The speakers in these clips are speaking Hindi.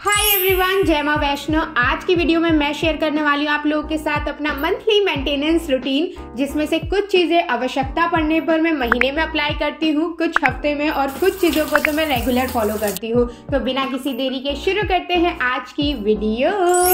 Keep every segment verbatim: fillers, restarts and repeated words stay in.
हाय एवरीवन, जय मां वैष्णो। आज की वीडियो में मैं शेयर करने वाली हूँ आप लोगों के साथ अपना मंथली मेंटेनेंस रूटीन, जिसमें से कुछ चीजें आवश्यकता पड़ने पर मैं महीने में अप्लाई करती हूँ, कुछ हफ्ते में और कुछ चीजों को तो मैं रेगुलर फॉलो करती हूँ। तो बिना किसी देरी के शुरू करते हैं आज की video.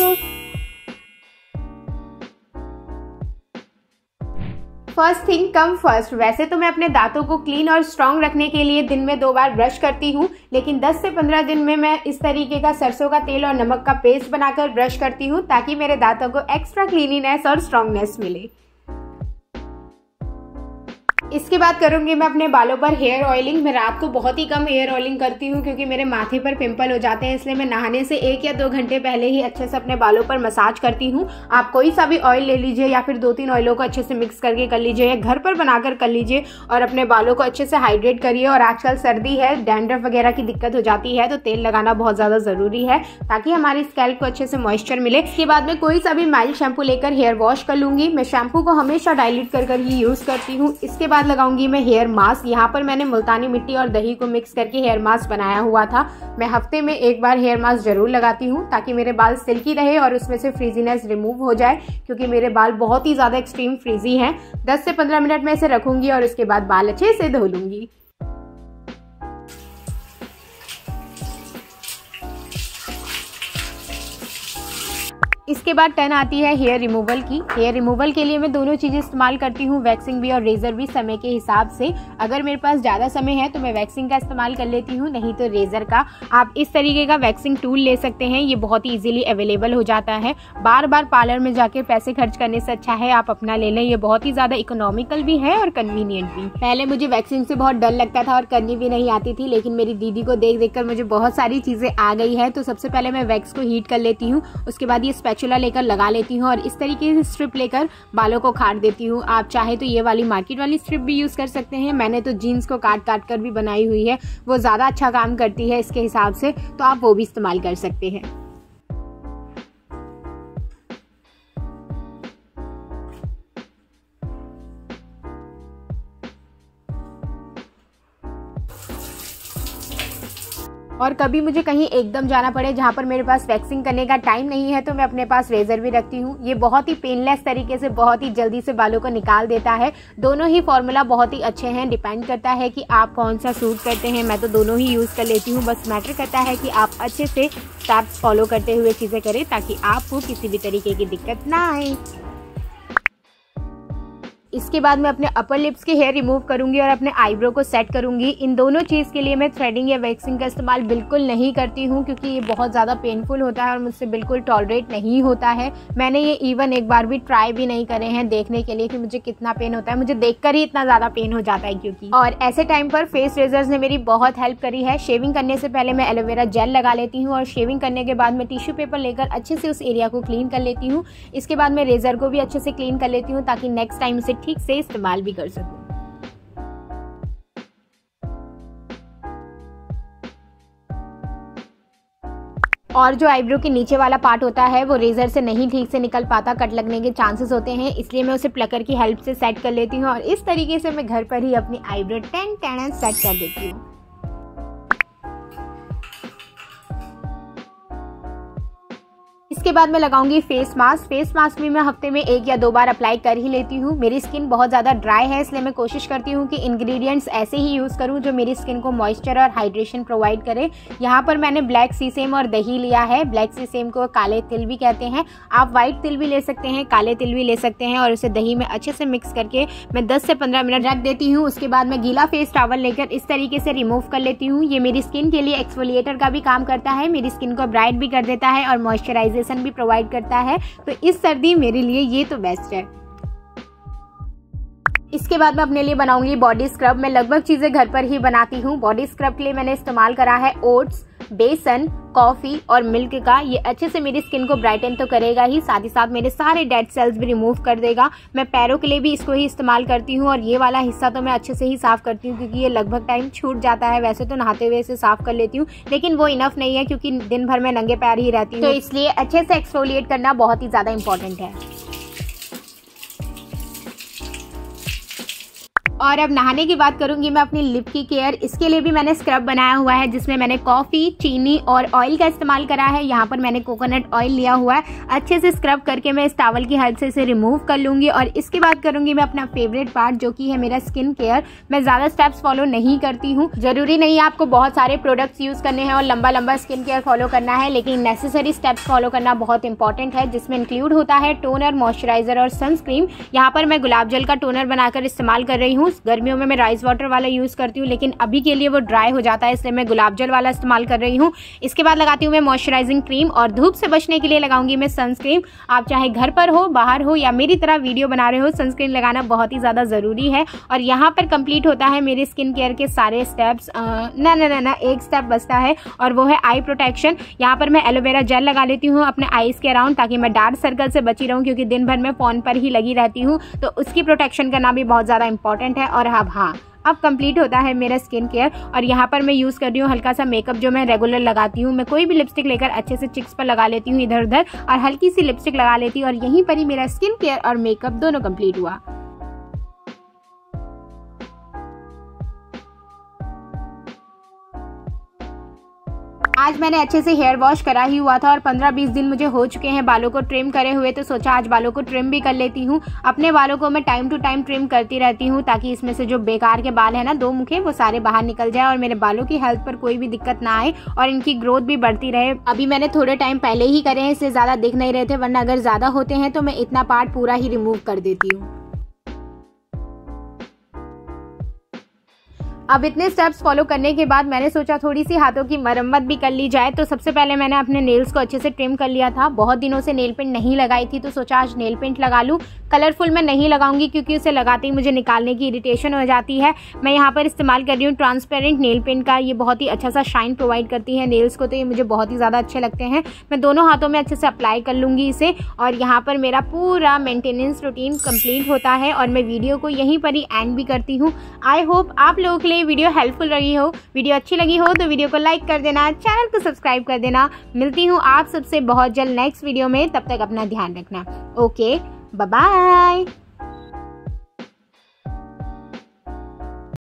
First thing come first. वैसे तो मैं अपने दांतों को क्लीन और स्ट्रॉन्ग रखने के लिए दिन में दो बार ब्रश करती हूँ, लेकिन दस से पंद्रह दिन में मैं इस तरीके का सरसों का तेल और नमक का पेस्ट बनाकर ब्रश करती हूँ, ताकि मेरे दांतों को एक्स्ट्रा क्लीनिनेस और स्ट्रॉन्गनेस मिले। इसके बाद करूंगी मैं अपने बालों पर हेयर ऑयलिंग। मैं रात को बहुत ही कम हेयर ऑयलिंग करती हूँ, क्योंकि मेरे माथे पर पिंपल हो जाते हैं, इसलिए मैं नहाने से एक या दो घंटे पहले ही अच्छे से अपने बालों पर मसाज करती हूँ। आप कोई सा भी ऑयल ले लीजिए या फिर दो तीन ऑयलों को अच्छे से मिक्स करके कर लीजिए, या घर पर बनाकर कर लीजिए और अपने बालों को अच्छे से हाइड्रेट करिए। और आजकल सर्दी है, डैंड्रफ वगैरह की दिक्कत हो जाती है, तो तेल लगाना बहुत ज़्यादा ज़रूरी है ताकि हमारी स्कैल्प को अच्छे से मॉइस्चर मिले। इसके बाद में कोई सा भी माइल्ड शैम्पू लेकर हेयर वॉश कर लूँगी। मैं शैम्पू को हमेशा डाइल्यूट कर कर ही यूज़ करती हूँ। इसके बाद लगाऊंगी मैं हेयर मास्क। यहाँ पर मैंने मुल्तानी मिट्टी और दही को मिक्स करके हेयर मास्क बनाया हुआ था। मैं हफ्ते में एक बार हेयर मास्क जरूर लगाती हूँ, ताकि मेरे बाल सिल्की रहे और उसमें से फ्रीजीनेस रिमूव हो जाए, क्योंकि मेरे बाल बहुत ही ज़्यादा एक्सट्रीम फ्रीजी हैं। दस से पंद्रह मिनट में इसे रखूंगी और उसके बाद बाल अच्छे से धो लूंगी। इसके बाद टर्न आती है हेयर रिमूवल की। हेयर रिमूवल के लिए मैं दोनों चीज़ें इस्तेमाल करती हूँ, वैक्सिंग भी और रेज़र भी, समय के हिसाब से। अगर मेरे पास ज़्यादा समय है तो मैं वैक्सिंग का इस्तेमाल कर लेती हूँ, नहीं तो रेज़र का। आप इस तरीके का वैक्सिंग टूल ले सकते हैं, ये बहुत ही ईजिली अवेलेबल हो जाता है। बार बार पार्लर में जाकर पैसे खर्च करने से अच्छा है आप अपना ले लें। ये बहुत ही ज़्यादा इकोनॉमिकल भी है और कन्वीनियंट भी। पहले मुझे वैक्सिंग से बहुत डर लगता था और करनी भी नहीं आती थी, लेकिन मेरी दीदी को देख देख कर मुझे बहुत सारी चीज़ें आ गई है। तो सबसे पहले मैं वैक्स को हीट कर लेती हूँ, उसके बाद ये स्पैचुला लेकर लगा लेती हूँ और इस तरीके से स्ट्रिप लेकर बालों को काट देती हूँ। आप चाहे तो ये वाली मार्केट वाली स्ट्रिप भी यूज कर सकते हैं। मैंने तो जीन्स को काट काट कर भी बनाई हुई है, वो ज्यादा अच्छा काम करती है इसके हिसाब से, तो आप वो भी इस्तेमाल कर सकते हैं। और कभी मुझे कहीं एकदम जाना पड़े जहाँ पर मेरे पास वैक्सिंग करने का टाइम नहीं है, तो मैं अपने पास रेजर भी रखती हूँ। ये बहुत ही पेनलेस तरीके से बहुत ही जल्दी से बालों को निकाल देता है। दोनों ही फॉर्मूला बहुत ही अच्छे हैं, डिपेंड करता है कि आप कौन सा सूट करते हैं। मैं तो दोनों ही यूज़ कर लेती हूँ, बस मैटर करता है कि आप अच्छे से स्टेप्स फॉलो करते हुए चीज़ें करें, ताकि आपको किसी भी तरीके की दिक्कत ना आए। इसके बाद मैं अपने अपर लिप्स के हेयर रिमूव करूंगी और अपने आईब्रो को सेट करूंगी। इन दोनों चीज़ के लिए मैं थ्रेडिंग या वैक्सिंग का इस्तेमाल बिल्कुल नहीं करती हूं, क्योंकि ये बहुत ज़्यादा पेनफुल होता है और मुझसे बिल्कुल टॉलरेट नहीं होता है। मैंने ये इवन एक बार भी ट्राई भी नहीं करे हैं देखने के लिए कि मुझे कितना पेन होता है। मुझे देखकर ही इतना ज़्यादा पेन हो जाता है क्योंकि। और ऐसे टाइम पर फेस रेजर्स ने मेरी बहुत हेल्प करी है। शेविंग करने से पहले मैं एलोवेरा जेल लगा लेती हूँ और शेविंग करने के बाद मैं टिश्यू पेपर लेकर अच्छे से उस एरिया को क्लीन कर लेती हूँ। इसके बाद मैं रेजर को भी अच्छे से क्लीन कर लेती हूँ, ताकि नेक्स्ट टाइम उसे ठीक से इस्तेमाल भी कर सकूं। और जो आईब्रो के नीचे वाला पार्ट होता है वो रेजर से नहीं ठीक से निकल पाता, कट लगने के चांसेस होते हैं, इसलिए मैं उसे प्लकर की हेल्प से सेट कर लेती हूँ। और इस तरीके से मैं घर पर ही अपनी आईब्रो टेन टेन सेट कर देती हूँ। इसके बाद मैं लगाऊंगी फेस मास्क। फेस मास्क भी मैं हफ्ते में एक या दो बार अप्लाई कर ही लेती हूँ। मेरी स्किन बहुत ज़्यादा ड्राई है, इसलिए मैं कोशिश करती हूँ कि इंग्रेडिएंट्स ऐसे ही यूज़ करूँ जो मेरी स्किन को मॉइस्चर और हाइड्रेशन प्रोवाइड करे। यहाँ पर मैंने ब्लैक सीसेम और दही लिया है। ब्लैक सीसेम को काले तिल भी कहते हैं, आप व्हाइट तिल भी ले सकते हैं, काले तिल भी ले सकते हैं। और उसे दही में अच्छे से मिक्स करके मैं दस से पंद्रह मिनट रख देती हूँ। उसके बाद मैं गीला फेस टॉवल लेकर इस तरीके से रिमूव कर लेती हूँ। ये मेरी स्किन के लिए एक्सफोलिएटर का भी काम करता है, मेरी स्किन को ब्राइट भी कर देता है और मॉइस्चराइजेशन भी प्रोवाइड करता है। तो इस सर्दी मेरे लिए ये तो बेस्ट है। इसके बाद मैं अपने लिए बनाऊंगी बॉडी स्क्रब। मैं लगभग चीजें घर पर ही बनाती हूँ। बॉडी स्क्रब के लिए मैंने इस्तेमाल करा है ओट्स, बेसन, कॉफी और मिल्क का। ये अच्छे से मेरी स्किन को ब्राइटन तो करेगा ही, साथ ही साथ मेरे सारे डेड सेल्स भी रिमूव कर देगा। मैं पैरों के लिए भी इसको ही इस्तेमाल करती हूँ, और ये वाला हिस्सा तो मैं अच्छे से ही साफ करती हूँ, क्योंकि ये लगभग टाइम छूट जाता है। वैसे तो नहाते हुए इसे साफ कर लेती हूँ, लेकिन वो इनफ नहीं है, क्योंकि दिन भर मैं नंगे पैर ही रहती हूँ, तो इसलिए अच्छे से एक्सफोलिएट करना बहुत ही ज्यादा इंपॉर्टेंट है। और अब नहाने की बात करूंगी मैं अपनी लिप की केयर। इसके लिए भी मैंने स्क्रब बनाया हुआ है जिसमें मैंने कॉफी, चीनी और ऑयल का इस्तेमाल करा है। यहाँ पर मैंने कोकोनट ऑयल लिया हुआ है। अच्छे से स्क्रब करके मैं इस टॉवल की हेल्प से इसे रिमूव कर लूंगी। और इसके बाद करूंगी मैं अपना फेवरेट पार्ट जो कि है मेरा स्किन केयर। मैं ज्यादा स्टेप्स फॉलो नहीं करती हूँ। जरूरी नहीं है आपको बहुत सारे प्रोडक्ट्स यूज करने हैं और लंबा लंबा स्किन केयर फॉलो करना है, लेकिन नेसेसरी स्टेप्स फॉलो करना बहुत इंपॉर्टेंट है, जिसमें इंक्लूड होता है टोनर, मॉइस्चराइजर और सनस्क्रीन। यहाँ पर मैं गुलाब जल का टोनर बनाकर इस्तेमाल कर रही हूँ। गर्मियों में मैं राइस वाटर वाला यूज करती हूँ, लेकिन अभी के लिए वो ड्राई हो जाता है, इसलिए मैं गुलाब जल वाला इस्तेमाल कर रही हूँ। इसके बाद लगाती हूँ मैं मॉइस्चराइजिंग क्रीम और धूप से बचने के लिए लगाऊंगी मैं सनस्क्रीन। आप चाहे घर पर हो, बाहर हो या मेरी तरह वीडियो बना रहे हो, सनस्क्रीन लगाना बहुत ही ज्यादा जरूरी है। और यहाँ पर कंप्लीट होता है मेरे स्किन केयर के सारे स्टेप्स। ना ना ना ना एक स्टेप बचता है और वो है आई प्रोटेक्शन। यहाँ पर मैं एलोवेरा जेल लगा लेती हूँ अपने आईज के अराउंड, ताकि मैं डार्क सर्कल से बची रहूँ, क्योंकि दिन भर में फोन पर ही लगी रहती हूँ, तो उसकी प्रोटेक्शन करना भी बहुत ज्यादा इंपॉर्टेंट है। और अब हाँ अब कंप्लीट होता है मेरा स्किन केयर। और यहाँ पर मैं यूज़ कर रही हूँ हल्का सा मेकअप जो मैं रेगुलर लगाती हूँ। मैं कोई भी लिपस्टिक लेकर अच्छे से चिक्स पर लगा लेती हूँ इधर उधर, और हल्की सी लिपस्टिक लगा लेती हूँ, और यहीं पर ही मेरा स्किन केयर और मेकअप दोनों कंप्लीट हुआ। आज मैंने अच्छे से हेयर वॉश करा ही हुआ था और पंद्रह बीस दिन मुझे हो चुके हैं बालों को ट्रिम करे हुए, तो सोचा आज बालों को ट्रिम भी कर लेती हूँ। अपने बालों को मैं टाइम टू टाइम ट्रिम करती रहती हूँ, ताकि इसमें से जो बेकार के बाल है ना, दो मुखे, वो सारे बाहर निकल जाए और मेरे बालों की हेल्थ पर कोई भी दिक्कत ना आए और इनकी ग्रोथ भी बढ़ती रहे। अभी मैंने थोड़े टाइम पहले ही करे हैं, इससे ज्यादा दिख नहीं रहे थे, वरना अगर ज्यादा होते हैं तो मैं इतना पार्ट पूरा ही रिमूव कर देती हूँ। अब इतने स्टेप्स फॉलो करने के बाद मैंने सोचा थोड़ी सी हाथों की मरम्मत भी कर ली जाए। तो सबसे पहले मैंने अपने नेल्स को अच्छे से ट्रिम कर लिया था। बहुत दिनों से नेल पेंट नहीं लगाई थी, तो सोचा आज नेल पेंट लगा लूँ। कलरफुल मैं नहीं लगाऊंगी क्योंकि उसे लगाते ही मुझे निकालने की इरिटेशन हो जाती है। मैं यहाँ पर इस्तेमाल कर रही हूँ ट्रांसपेरेंट नेल पेंट का। ये बहुत ही अच्छा सा शाइन प्रोवाइड करती है नेल्स को, तो ये मुझे बहुत ही ज़्यादा अच्छे लगते हैं। मैं दोनों हाथों में अच्छे से अप्लाई कर लूँगी इसे। और यहाँ पर मेरा पूरा मेंटेनेंस रूटीन कंप्लीट होता है और मैं वीडियो को यहीं पर ही एंड भी करती हूँ। आई होप आप लोगों के लिए वीडियो हेल्पफुल रही हो। वीडियो अच्छी लगी हो तो वीडियो को लाइक कर देना, चैनल को सब्सक्राइब कर देना। मिलती हूँ आप सबसे बहुत जल्द नेक्स्ट वीडियो में, तब तक अपना ध्यान रखना। Okay, bye bye.